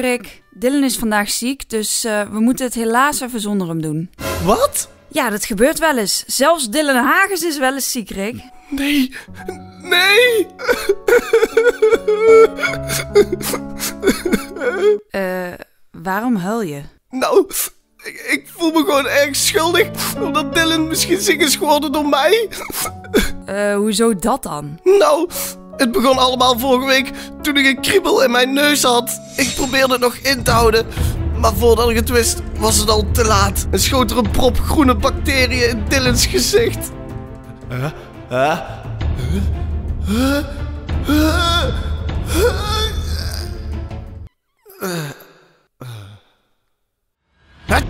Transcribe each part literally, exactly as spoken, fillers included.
Rick. Dylan is vandaag ziek, dus uh, we moeten het helaas even zonder hem doen. Wat? Ja, dat gebeurt wel eens. Zelfs Dylan Hagens is wel eens ziek, Rick. Nee, nee! Eh, uh, waarom huil je? Nou, ik, ik voel me gewoon erg schuldig, omdat Dylan misschien ziek is geworden door mij. Eh, uh, hoezo dat dan? Nou, het begon allemaal vorige week toen ik een kriebel in mijn neus had. Ik probeerde het nog in te houden, maar voordat ik het wist, was het al te laat. En schoot er een prop groene bacteriën in Dylans gezicht. Huh? Huh? Huh? Huh? Huh? Uh. Huh?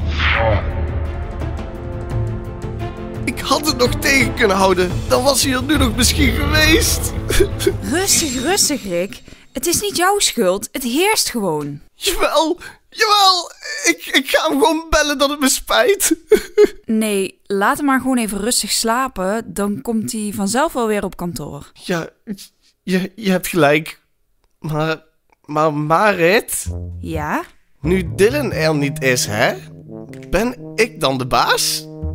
Ik had het nog tegen kunnen houden. Dan was hij er nu nog misschien geweest. Rustig, rustig, Rick. Het is niet jouw schuld. Het heerst gewoon. Jawel, jawel. Ik, ik ga hem gewoon bellen dat het me spijt. Nee, laat hem maar gewoon even rustig slapen. Dan komt hij vanzelf wel weer op kantoor. Ja, je, je hebt gelijk. Maar, maar Marit? Ja? Nu Dylan er niet is, hè? Ben ik dan de baas?